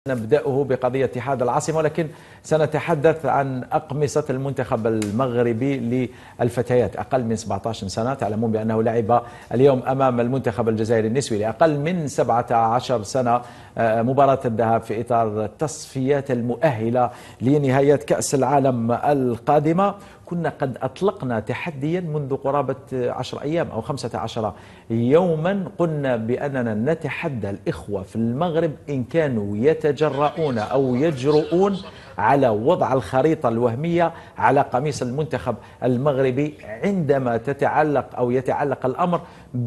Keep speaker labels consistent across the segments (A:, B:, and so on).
A: نبدأه بقضية اتحاد العاصمة، ولكن سنتحدث عن أقمصة المنتخب المغربي للفتيات أقل من 17 سنة. تعلمون بأنه لعب اليوم أمام المنتخب الجزائري النسوي لأقل من 17 سنة مباراة الذهاب في إطار التصفيات المؤهلة لنهاية كأس العالم القادمة. كنا قد أطلقنا تحديا منذ قرابة 10 أيام أو 15 يوما، قلنا بأننا نتحدى الإخوة في المغرب إن كانوا يتجرؤون أو يجرؤون على وضع الخريطة الوهمية على قميص المنتخب المغربي عندما تتعلق أو يتعلق الأمر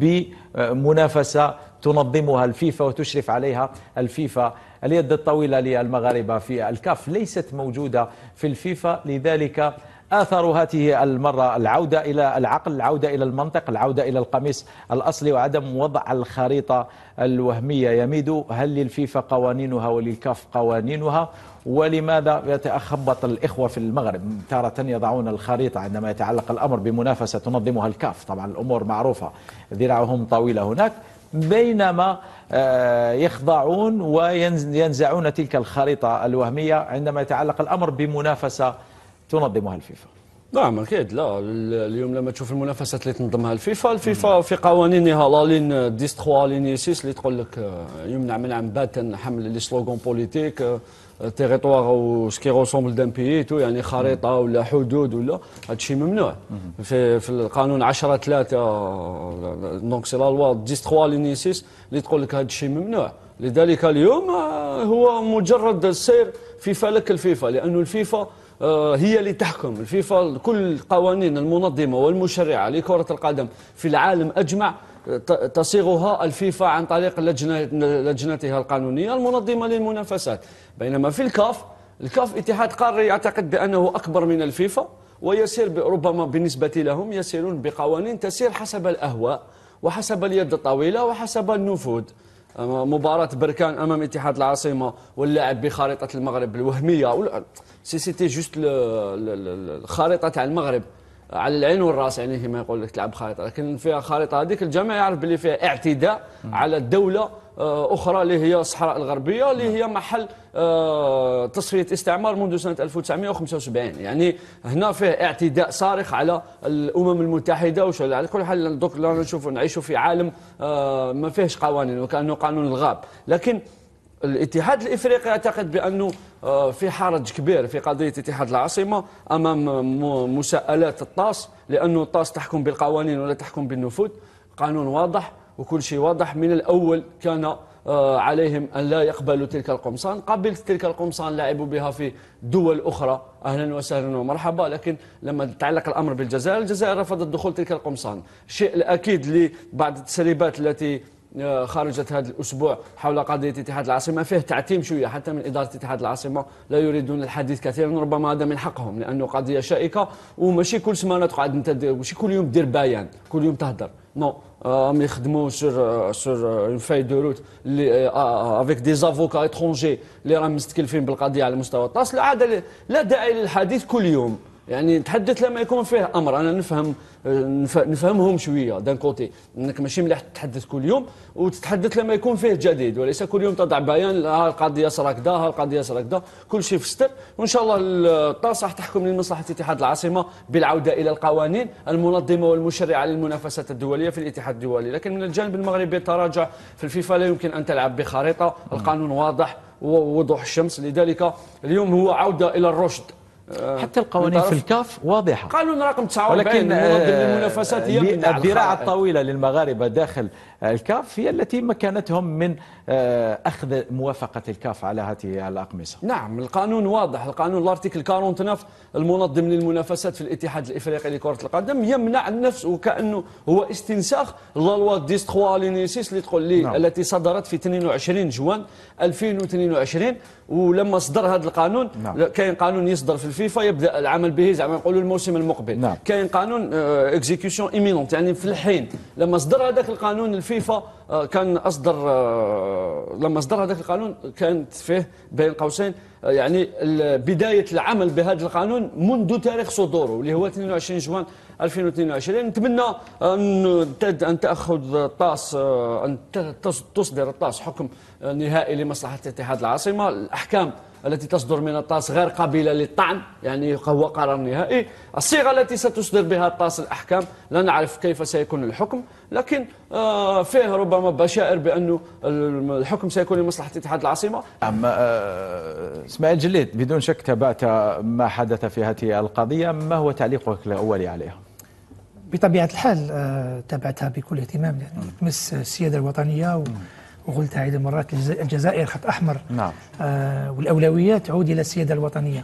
A: بمنافسة تنظمها الفيفا وتشرف عليها الفيفا. اليد الطويلة للمغاربة في الكاف ليست موجودة في الفيفا، لذلك آثروا هذه المرة العودة إلى العقل، العودة إلى المنطق، العودة إلى القميص الأصلي وعدم وضع الخريطة الوهمية. يميد، هل للفيفا قوانينها وللكاف قوانينها؟ ولماذا يتخبط الإخوة في المغرب؟ تارة يضعون الخريطة عندما يتعلق الأمر بمنافسة تنظمها الكاف، طبعا الأمور معروفة، ذراعهم طويلة هناك، بينما يخضعون وينزعون تلك الخريطة الوهمية عندما يتعلق الأمر بمنافسة تنظمها الفيفا.
B: نعم اكيد. لا اليوم لما تشوف المنافسات اللي تنظمها الفيفا في قوانينها لا لين 13 لين 6 اللي تقول لك يمنع من عن باتا حمل لي سلوغون بوليتيك تيريتوار او سكي روسومبل دان بيي تو، يعني خريطه ولا حدود ولا هذا الشيء ممنوع في القانون 10 3 دونك سي لا لوا 13 لين 6 اللي تقول لك هذا الشيء ممنوع. لذلك اليوم هو مجرد السير في فلك الفيفا، لانه الفيفا هي اللي تحكم. الفيفا كل القوانين المنظمة والمشرعة لكرة القدم في العالم أجمع تصيغها الفيفا عن طريق لجنتها القانونية المنظمة للمنافسات. بينما في الكاف اتحاد قاري يعتقد بأنه أكبر من الفيفا، ويسير ربما بالنسبة لهم يسيرون بقوانين تسير حسب الأهواء وحسب اليد الطويلة وحسب النفوذ. مباراة بركان أمام اتحاد العاصمة واللعب بخارطة المغرب الوهمية، سيتي جوست الخارطة تاع المغرب على العين والراس، يعني كما يقول لك تلعب خارطة، لكن فيها خارطة هذيك الجميع يعرف باللي فيها اعتداء على الدولة أخرى اللي هي الصحراء الغربية، اللي هي محل تصفية استعمار منذ سنة 1975. يعني هنا فيه اعتداء صارخ على الأمم المتحدة. وش على كل حال دوك نعيشوا في عالم ما فيهش قوانين وكأنه قانون الغاب. لكن الاتحاد الافريقي يعتقد بانه في حرج كبير في قضيه اتحاد العاصمه امام مساءلات الطاس، لانه الطاس تحكم بالقوانين ولا تحكم بالنفوذ. قانون واضح وكل شيء واضح من الاول. كان عليهم ان لا يقبلوا تلك القمصان. قبلت تلك القمصان لعبوا بها في دول اخرى، اهلا وسهلا ومرحبا، لكن لما تعلق الامر بالجزائر، الجزائر رفضت دخول تلك القمصان. الشيء الاكيد لبعض التسريبات التي خرجت هذا الأسبوع حول قضية اتحاد العاصمة فيه تعتيم شوية حتى من إدارة اتحاد العاصمة، لا يريدون الحديث كثيرا، ربما هذا من حقهم لأنه قضية شائكة وماشي كل سمانة تقعد أنت ماشي كل يوم دير بيان كل يوم تهدر. نو يخدموا سور اون فاي دو روت افيك دي زافوكا اترونجي اللي راهم مستكلفين بالقضية على مستوى الطاس. لا داعي للحديث كل يوم، يعني تحدث لما يكون فيه امر. انا نفهمهم شويه دان كوتي، انك ماشي مليح تتحدث كل يوم، وتتحدث لما يكون فيه جديد، وليس كل يوم تضع بيان ها القضيه صار هكذا ها القضيه صار هكذا، كل شيء في ستر. وان شاء الله الطاس راح تحكم لمصلحه اتحاد العاصمه بالعوده الى القوانين المنظمه والمشرعه للمنافسات الدوليه في الاتحاد الدولي. لكن من الجانب المغربي التراجع في الفيفا لا يمكن ان تلعب بخريطه، القانون واضح ووضوح الشمس. لذلك اليوم هو عوده الى الرشد.
A: حتى القوانين في الكاف واضحة.
B: قانون رقم 49
A: ولكن
B: المنافسات هي
A: الذراع الطويلة للمغاربة داخل الكاف هي التي مكنتهم من أخذ موافقة الكاف على هذه الأقمصة.
B: نعم القانون واضح. القانون الارتيكل 49 المنظم للمنافسات في الاتحاد الافريقي لكرة القدم يمنع النفس، وكأنه هو استنساخ لا لوا 13 لينيسيس اللي تقول لي نعم. التي صدرت في 22 جوان 2022. ولما صدر هذا القانون نعم. كاين قانون يصدر في الفيفا يبدا العمل به زعما نقولوا الموسم المقبل نعم. كاين قانون اكزيكيوشن ايمينونت يعني في الحين. لما صدر هذاك القانون الفيفا كان أصدر لما أصدر هذا القانون كانت فيه بين قوسين يعني بداية العمل بهذا القانون منذ تاريخ صدوره اللي هو 22 جوان 2022. نتمنى أن تأخذ الطاس، أن تصدر الطاس حكم نهائي لمصلحة اتحاد العاصمة. الأحكام التي تصدر من الطاس غير قابلة للطعن، يعني هو قرار نهائي. الصيغة التي ستصدر بها الطاس الأحكام لا نعرف كيف سيكون الحكم، لكن فيه ربما بشائر بأن الحكم سيكون لمصلحة اتحاد العاصمة.
A: اسماعيل جليد، بدون شك تابعت ما حدث في هذه القضية، ما هو تعليقك الأولي عليها؟
C: بطبيعة الحال تابعتها بكل اهتمام، لأنه تمس السيادة الوطنية وقلتها عدة مرات. الجزائر خط أحمر.
A: نعم.
C: والأولويات تعود إلى السيادة الوطنية.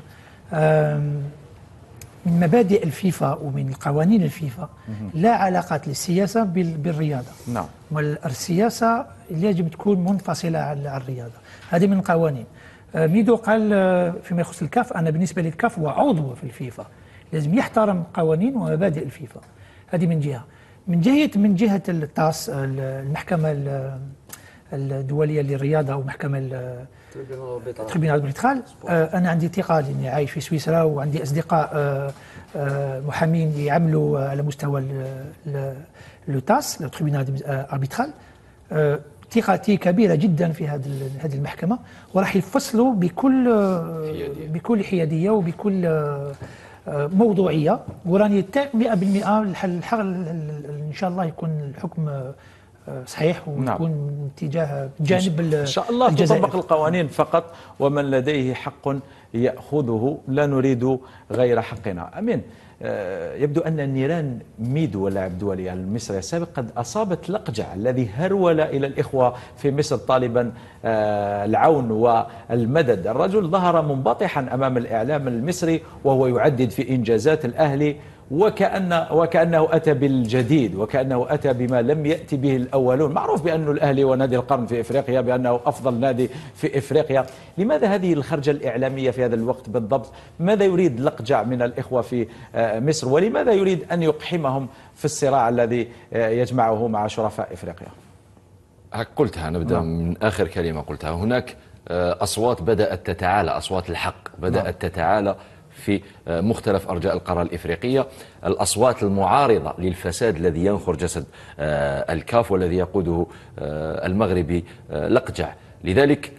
C: من مبادئ الفيفا ومن القوانين الفيفا لا علاقة للسياسة بالرياضة.
A: نعم.
C: والسياسة يجب تكون منفصلة عن الرياضة. هذه من القوانين. ميدو قال فيما يخص الكاف، أنا بالنسبة للكاف هو عضو في الفيفا، لازم يحترم قوانين ومبادئ الفيفا. هذه من جهة. من جهة الطاس، المحكمة الدولية للرياضة ومحكمة تريبيونال الاربيترال، أنا عندي ثقة لأني عايش في سويسرا وعندي أصدقاء محامين يعملوا على مستوى لو تريبيونال الاربيترال. ثقتي كبيرة جدا في هذه المحكمة، وراح يفصلوا بكل حيادية وبكل موضوعية، وراني 100% إن شاء الله يكون الحكم صحيح ويكون اتجاه جانب
A: إن شاء الله تطبق القوانين فقط، ومن لديه حق يأخذه، لا نريد غير حقنا. أمين، يبدو أن نيران ميدو اللاعب الدولي المصري السابق قد أصابت لقجع الذي هرول إلى الإخوة في مصر طالبا العون والمدد. الرجل ظهر منبطحا أمام الإعلام المصري وهو يعدد في إنجازات الأهلي، وكأنه أتى بالجديد، وكأنه أتى بما لم يأتي به الأولون. معروف بأن الأهلي ونادي القرن في إفريقيا، بأنه أفضل نادي في إفريقيا. لماذا هذه الخرجة الإعلامية في هذا الوقت بالضبط؟ ماذا يريد لقجع من الإخوة في مصر، ولماذا يريد أن يقحمهم في الصراع الذي يجمعه مع شرفاء إفريقيا؟
D: قلتها، نبدأ من آخر كلمة قلتها. هناك أصوات بدأت تتعالى، أصوات الحق بدأت تتعالى في مختلف أرجاء القارة الإفريقية. الأصوات المعارضة للفساد الذي ينخر جسد الكاف والذي يقوده المغربي لقجع، لذلك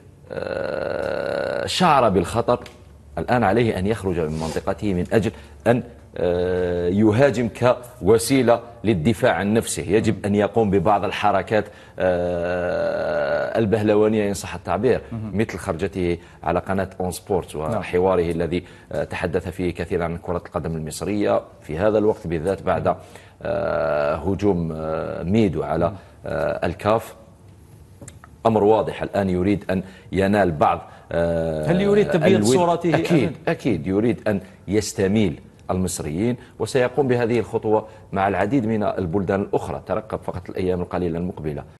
D: شعر بالخطر. الآن عليه أن يخرج من منطقته من أجل أن يهاجم كوسيلة للدفاع عن نفسه. يجب أن يقوم ببعض الحركات البهلوانية إن صح التعبير، مثل خرجته على قناة أون سبورت وحواره الذي تحدث فيه كثيرا عن كرة القدم المصرية في هذا الوقت بالذات بعد هجوم ميدو على الكاف. أمر واضح، الآن يريد أن ينال بعض.
A: هل يريد تبييض صورته؟
D: أكيد يريد أن يستميل المصريين، وسيقوم بهذه الخطوة مع العديد من البلدان الأخرى. ترقب فقط الأيام القليلة المقبلة.